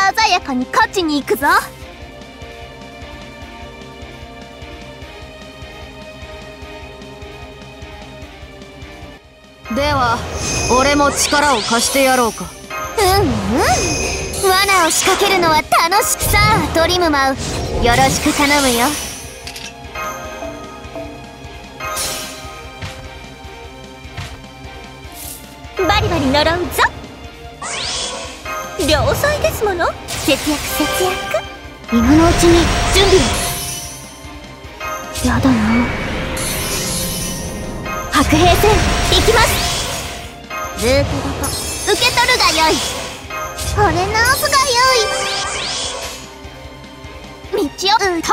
鮮やかに勝ちに行くぞ。 では俺も力を貸してやろうか。 罠を仕掛けるのは楽しくさ。トリムマウ、よろしく頼むよ。バリバリ呪うぞ。良妻ですもの。節約節約。今のうちに準備を。やだな。白兵戦行きます。ループごと受け取るがよい。これ直すがよい。道を問う。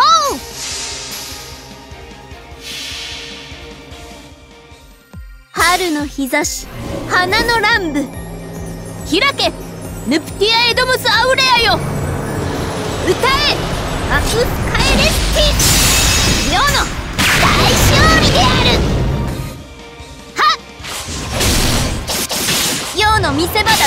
春の日差し、花の乱舞。開けヌプティア・エドムス・アウレアよ。歌えアクス・カエレスティ。世の大勝利である。はっ、世の見せ場だな。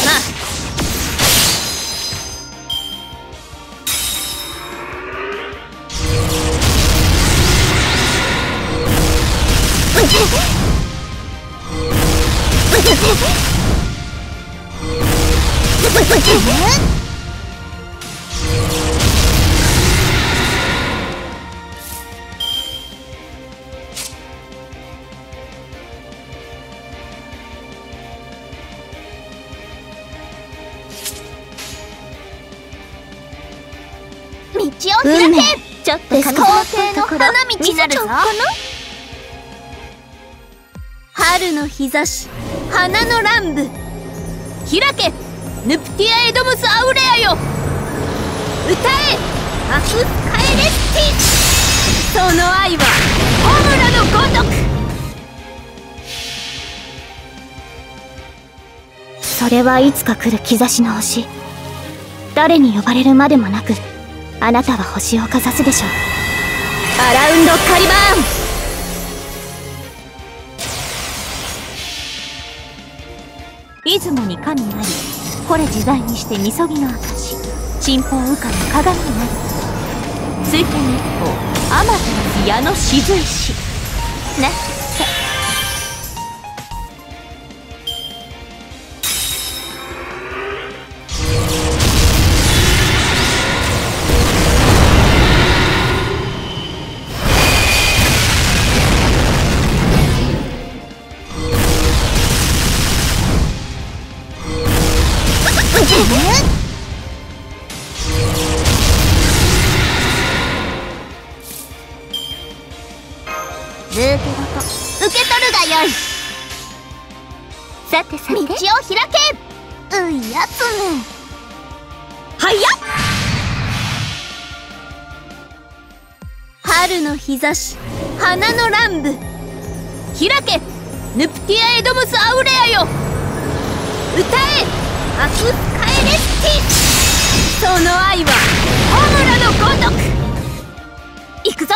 道を開け。ちょっと皇帝の花道なるぞ。春の日差し、花の乱舞。開けヌプティア・エドムス・アウレアよ。歌えアクス・カエレスティ。その愛はホムラのごとく。それはいつか来る兆しの星。誰に呼ばれるまでもなくあなたは星をかざすでしょう。アラウンド・カリバーン。出雲に神あり、これ自在にしてみそぎの証。神宝羽化の鏡になり、水天一方アマテラス矢の静石なってループごと受け取るがよい。さてさて道を開け。ういやつめ。はやっ。春の日差し、花の乱舞。開けヌプティア・エドムス・アウレアよ。歌えアクス・カエレスティ。その愛はホムラのごとく。行くぞ。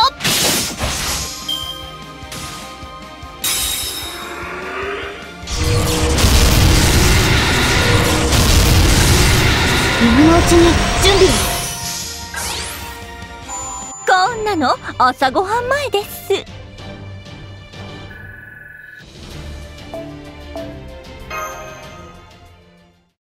今のうちに準備を。こんなの朝ごはん前です。